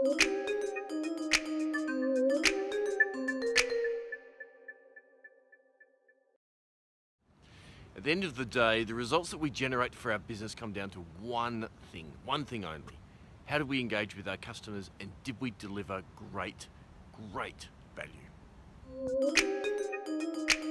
At the end of the day, the results that we generate for our business come down to one thing only. How did we engage with our customers, and did we deliver great value?